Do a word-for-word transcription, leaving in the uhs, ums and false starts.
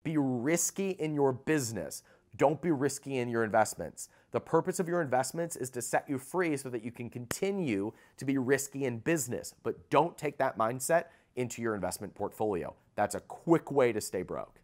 Be risky in your business. Don't be risky in your investments. The purpose of your investments is to set you free so that you can continue to be risky in business, but don't take that mindset into your investment portfolio. That's a quick way to stay broke.